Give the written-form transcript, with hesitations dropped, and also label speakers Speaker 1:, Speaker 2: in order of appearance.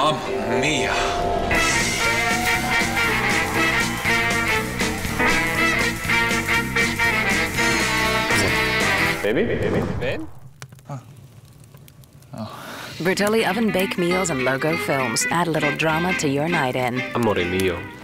Speaker 1: Mamma mia.
Speaker 2: Babe?
Speaker 3: Bertolli oven bake meals and logo films. Add a little drama to your night in.
Speaker 2: Amore mio.